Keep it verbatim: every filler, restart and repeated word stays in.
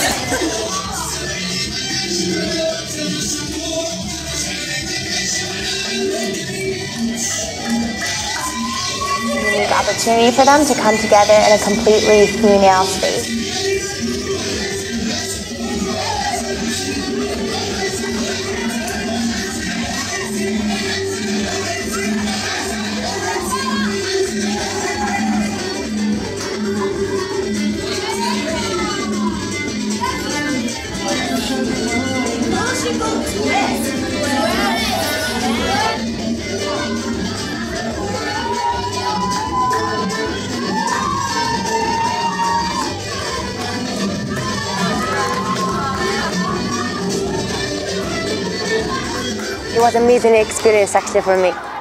Unique opportunity for them to come together in a completely female space. It was an amazing experience actually for me.